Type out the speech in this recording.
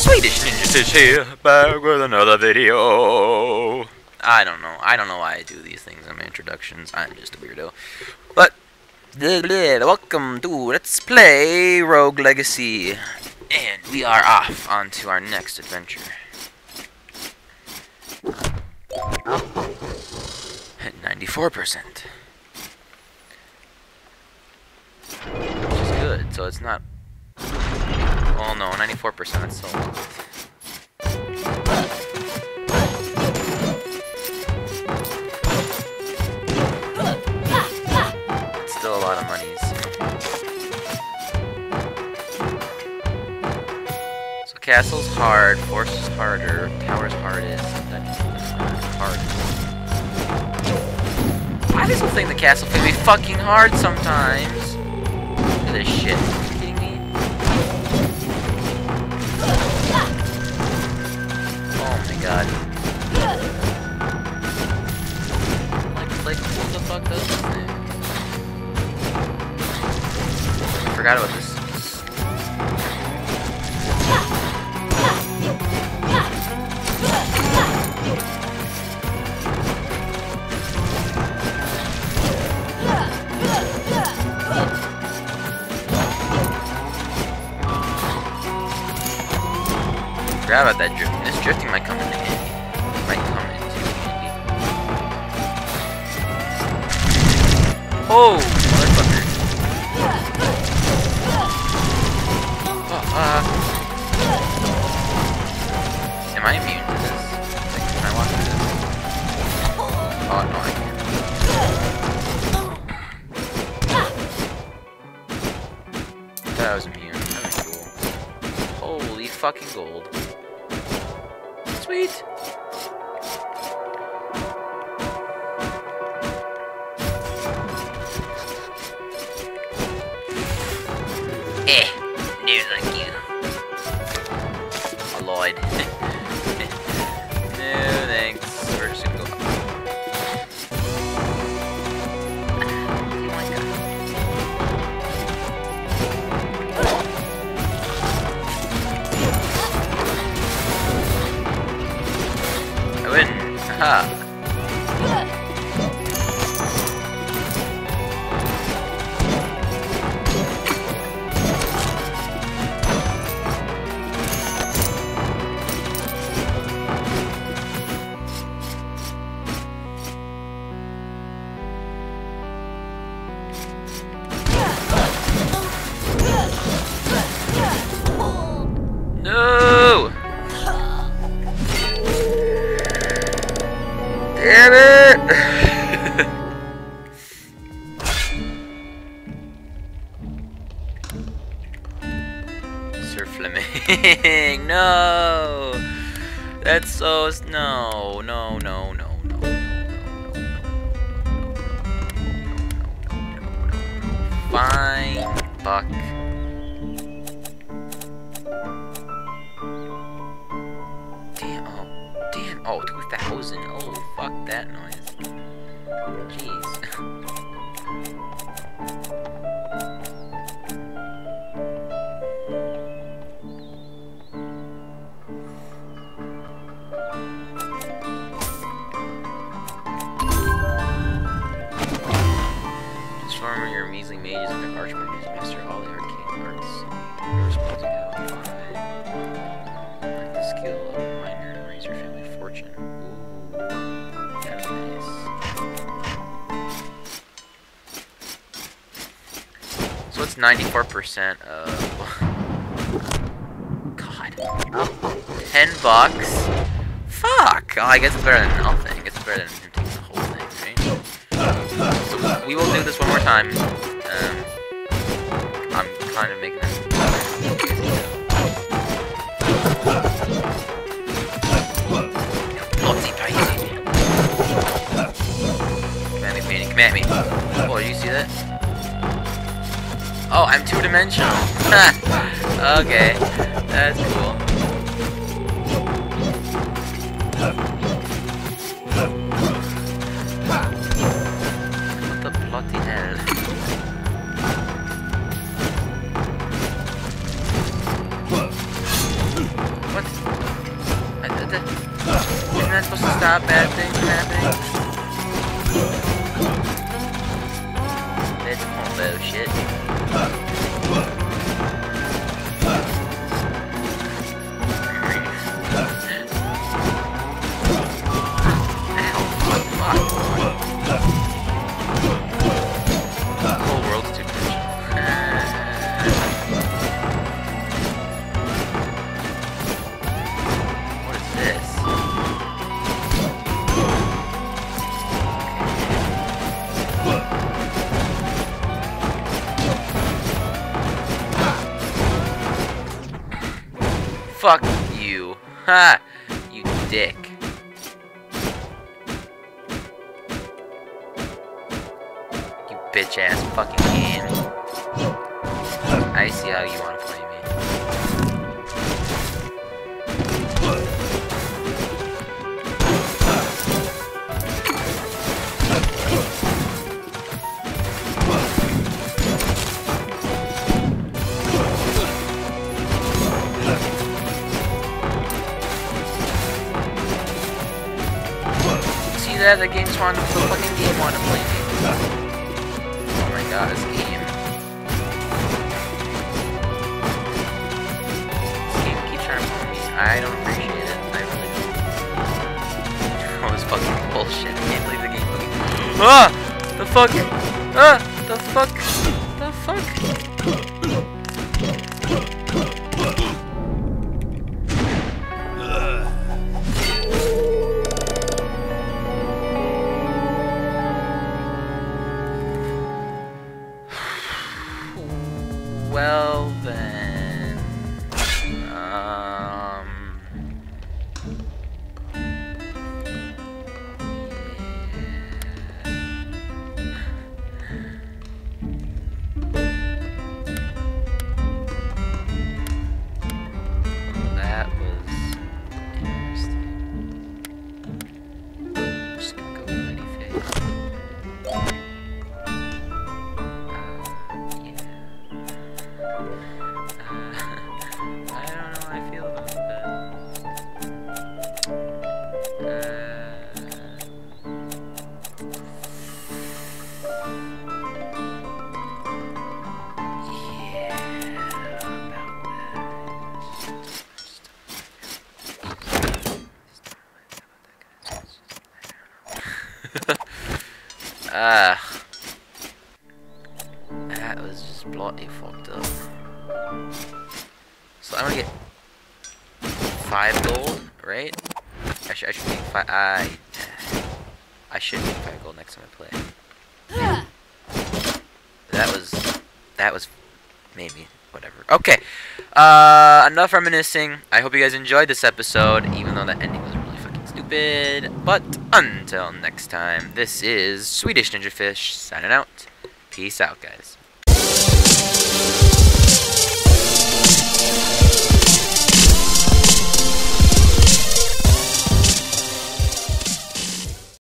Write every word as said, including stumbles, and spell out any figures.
Swedish Ninja Stitch here, back with another video. I don't know. I don't know why I do these things in my introductions. I'm just a weirdo. But, blah, blah, welcome to Let's Play Rogue Legacy. And we are off onto our next adventure. At ninety-four percent. Which is good, so it's not... Oh no, ninety-four percent, that's so low. It's still a lot of monies. So castle's hard, force is harder, tower's hardest, that's hardest. Why does this thing the castle can be fucking hard sometimes? Look at this shit. God. Like, like, what the fuck does this thing? I forgot about this. Forgot about that drifting. This drifting might come in handy. Might come in too handy. Oh, motherfucker. Oh, uh. Am I immune to this? Like, can I walk through this? Oh, no, I can't. I thought I was immune. That's cool. Holy fucking gold. Sweet. Eh, news like you. I lied. No, thanks. We're just gonna go. Oh my god. I win. Haha. No! Damn it! Sir Fleming, no! That's so no, no, no, no, no, no, no, fine, fuck. Damn, oh, damn, oh, two thousand, oh, fuck that noise. Jeez. Transform your measly mages into archmages, master all the arcane arts. You're responsible to five. Like the skill of a miner and raise your family fortune. Ooh, that's nice. So it's ninety-four percent of... God. ten bucks? Fuck! Oh, I guess it's better than nothing. I guess it's better than him taking the whole thing, right? So we will do this one more time. Um, I'm kind of making this. Come at me, painting. Come at me. Oh, did you see that? Oh, I'm two-dimensional. Okay, that's cool. What the bloody hell? What? Isn't that supposed to stop bad things from happening? That's more bullshit. The whole world's too much. What is this? Fuck you. Ha! You dick. You bitch ass fucking game. I see how you wanna play me. That the game's wanting to the fucking game want to play me. Oh my god, this game. This game keeps trying to play me. I don't appreciate it. I really don't. All this fucking bullshit. I can't believe the game. Ah! The fuck? Ah! The fuck? The fuck? Well then, um, yeah. That was interesting. Just gonna go ready face. Ah, that was just bloody fucked up. So I'm gonna get five gold, right? I should I should make five. I I should make five gold next time I play. That was that was maybe whatever. Okay, uh, enough reminiscing. I hope you guys enjoyed this episode, even though the ending was really fucking stupid. But until next time, this is Swedish Ninja Fish signing out. Peace out, guys.